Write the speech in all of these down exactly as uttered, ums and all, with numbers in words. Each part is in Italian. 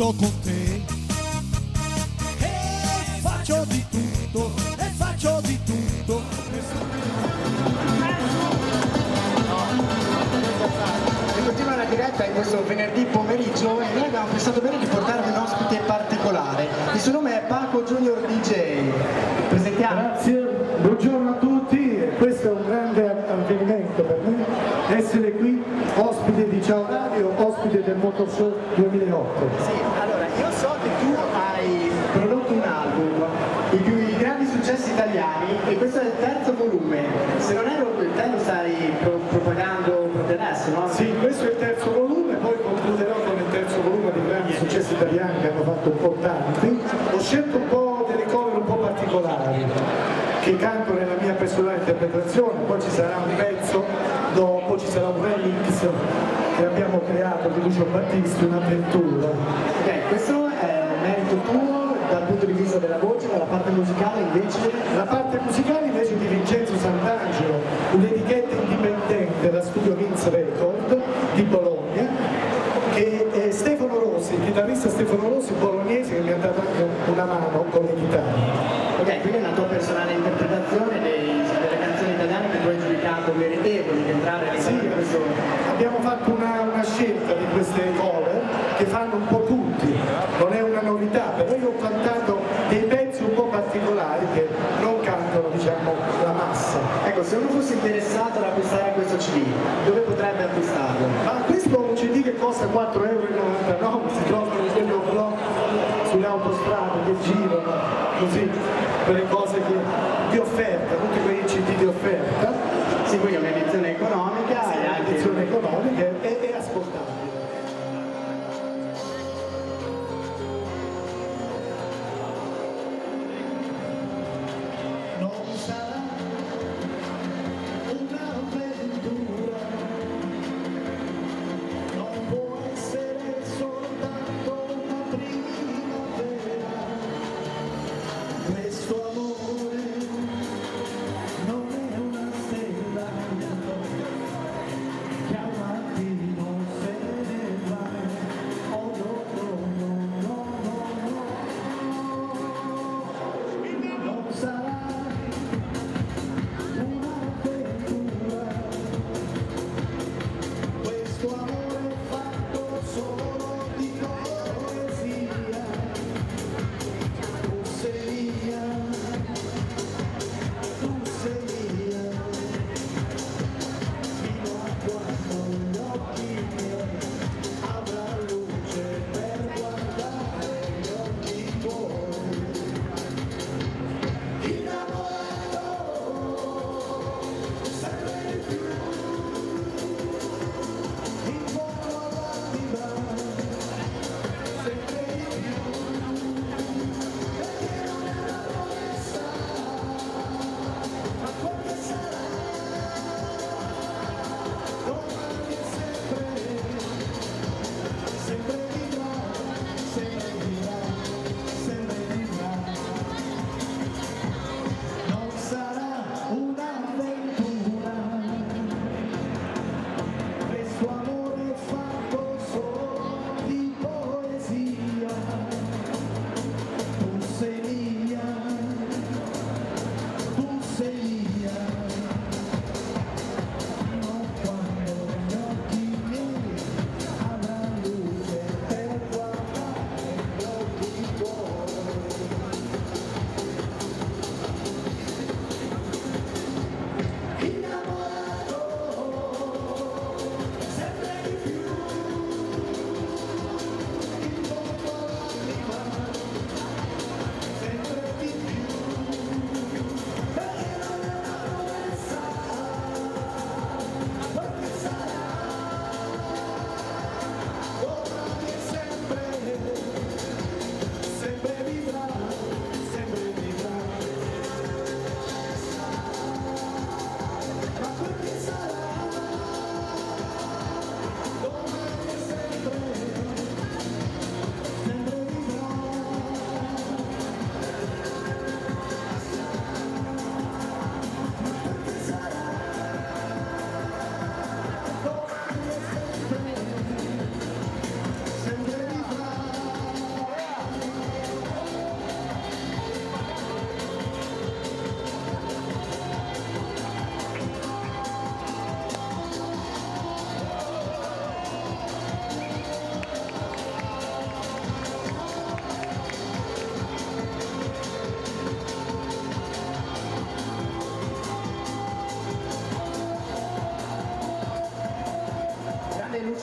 tutto con te. E faccio di tutto, e faccio di tutto. E continua la diretta in questo venerdì pomeriggio e noi abbiamo pensato bene di portarvi un ospite particolare. Il suo nome è Paco Junior D J. Presentiamo. Grazie, buongiorno a tutti, questo è un grande avvenimento per me, essere qui ospite di Ciao Radio, ospite del Motor Show duemilaotto. Sì, allora io so che tu hai prodotto un album, i più i grandi successi italiani, e questo è il terzo volume. Se non erro, te lo stai pro propagando proprio adesso, no? Sì, questo è il terzo volume, poi concluderò con il terzo volume di grandi successi italiani che hanno fatto un po' tanti. Ho scelto un po' delle cover un po' particolari che canto nella mia personale interpretazione, poi ci sarà un pezzo, dopo ci sarà un remix che abbiamo creato di Lucio Battisti, un'avventura. Ok, questo è un merito tuo dal punto di vista della voce, dalla parte musicale invece? La parte musicale invece di Vincenzo Sant'Angelo, un'etichetta indipendente da studio Vince Record di Bologna, che è Stefano Rossi, il chitarrista Stefano Rossi bolognese, che mi ha dato anche una mano con le chitarre. Ok, quindi è una tua personale interpretazione dei, delle canzoni italiane che tu hai giudicato meritevoli di entrare all'interno sì, di questo... abbiamo fatto una, una scelta di queste cover che fanno un po' tutti, non è una novità, però io ho cantato dei pezzi un po' particolari che non cantano, diciamo, la massa. Ecco, se uno fosse interessato ad acquistare questo C D, dove potrebbe acquistarlo? Ma questo è un C D che costa quattro e novantanove euro, si trovano in quello blog sulle autostrade che girano, così, quelle cose che, di offerta, tutti quei C D di offerta. Sì, quindi è un'edizione economica Sì, e anche... un'edizione economica e, e ascoltabile. Non sarà un'avventura, non può essere soltanto una primavera. Questo amore non è una stella che al mattino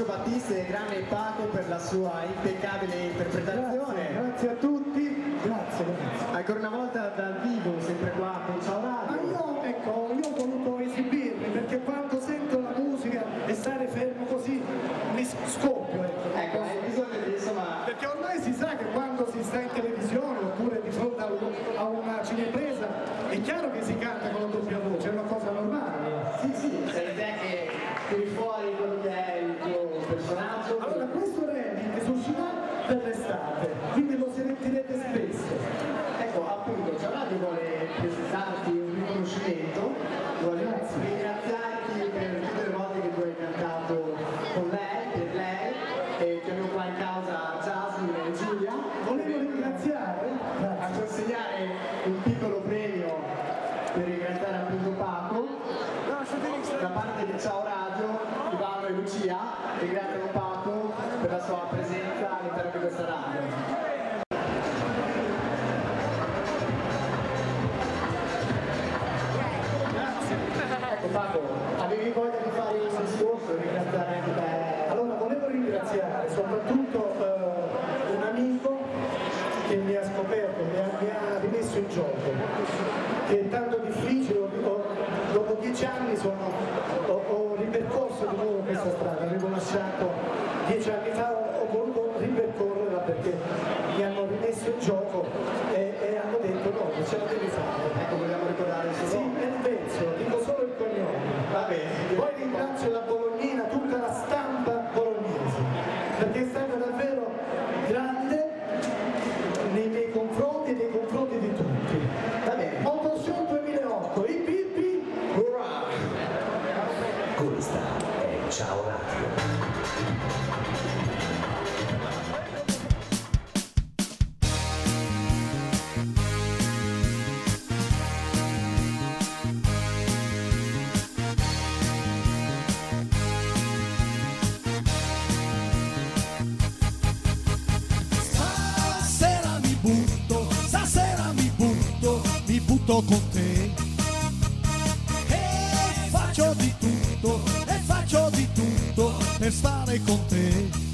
Lucio Battisti e grande Paco per la sua impeccabile interpretazione. Grazie, grazie a tutti, grazie, grazie. Ancora una volta dal vivo, sempre qua con Ciao Ma Radio. io, ecco, io ho voluto esibirmi perché quando sento la musica e stare fermo così mi scoppio. Ecco, Ecco, hai bisogno di insomma. Perché ormai si sa che quando si sta in televisione oppure di fronte a, un- a una cinepresa è chiaro che si canta con la doppia voce, è una cosa normale. Sì, sì, sei te che tiri fuori quello che è il tuo personaggio. Allora questo remix uscirà per l'estate, quindi lo sentirete spesso. Ecco, appunto, Ciao Radio vuole presentarti un riconoscimento, vuole ringraziarti per tutte le volte che tu hai cantato con lei, per lei, e chiamiamo qua in causa Jasmine e Giulia. Volevo ringraziare, A consegnare un piccolo premio per ringraziare appunto Paco da parte di Ciao Radio, Ivano e Lucia ringraziano Paco per la sua presenza all'interno di questa radio. Ecco Paco, avevi voglia di fare un discorso, ringraziare anche te? allora volevo ringraziare soprattutto eh, un amico che mi ha scoperto, mi ha, mi ha rimesso in gioco, che è tanto difficile, ho- ho- dopo dieci anni sono, ho, ho ripercorso di nuovo questa strada, avevo lasciato dieci anni fa, ho, ho voluto ripercorrerla perché mi hanno rimesso in gioco e, e hanno detto no, ce la devi fare. Ecco, vogliamo ricordare il suo Sì, nome. nel pezzo, dico solo il cognome. Va bene. Poi ringrazio la Bolognina, tutta la stampa bolognese, perché è stata davvero grande nei miei confronti e nei confronti di tutti. Va bene. Motoshow duemilaotto, i pippi, Hurra! Questa è Ciao Radio. Stasera mi butto, stasera mi butto, mi butto con te. E faccio di tutto, e faccio di tutto per stare con te.